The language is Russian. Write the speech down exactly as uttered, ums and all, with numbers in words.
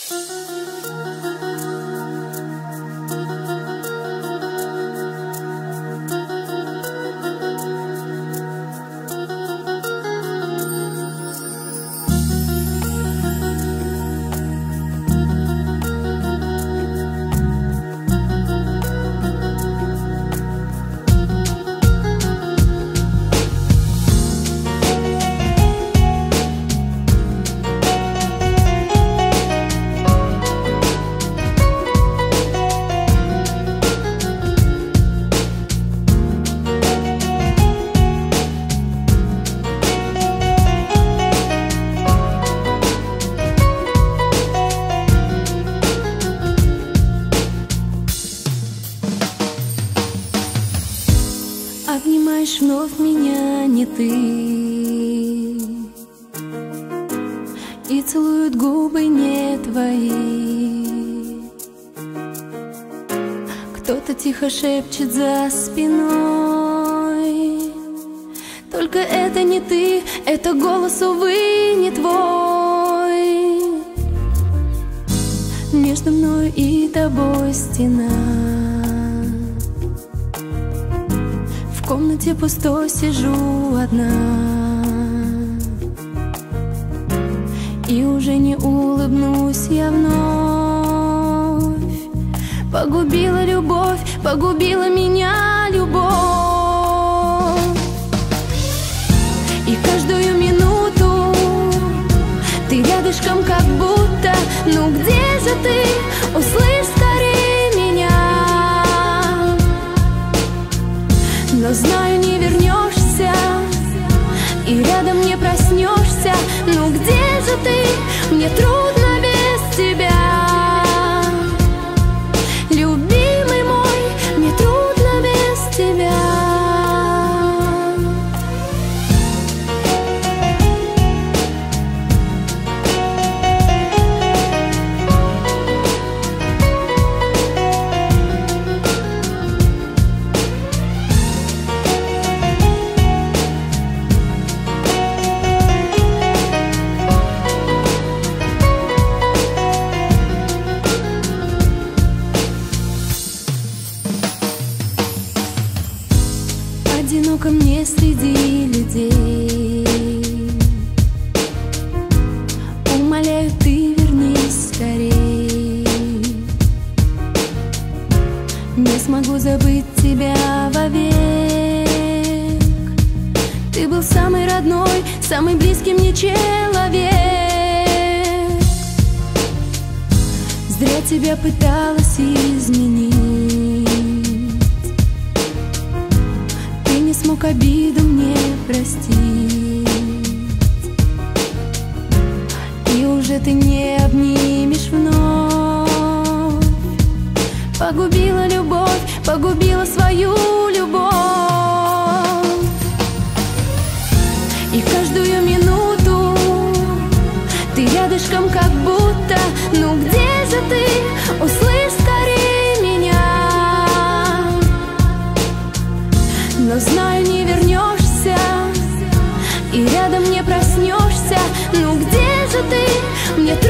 Обнимаешь вновь меня не ты, и целуют губы не твои. Кто-то тихо шепчет за спиной: только это не ты, это голос, увы, не твой. Между мной и тобой стена, в комнате пустой сижу одна, и уже не улыбнусь я вновь. Погубила любовь, погубила меня любовь. И каждую минуту ты рядышком, как будто. Ну где же ты? Услышь скорее меня. Но знаю, не вернешься, и рядом не проснешься. Ну где же ты? Мне трудно без тебя. Любимый мой, мне трудно без тебя. Одиноко мне среди людей. Умоляю, ты вернись скорей. Не смогу забыть тебя вовек. Ты был самый родной, самый близкий мне человек. Зря тебя пыталась изменить. Не смог обиду мне простить, и уже ты не обнимешь вновь. Погубила любовь, погубила свою любовь. И каждую минуту ты рядышком, как будто. Ну где же ты? Услышь скорее меня. Но знаю, не вернешься, и рядом не проснешься. Ну где же ты? Мне трудно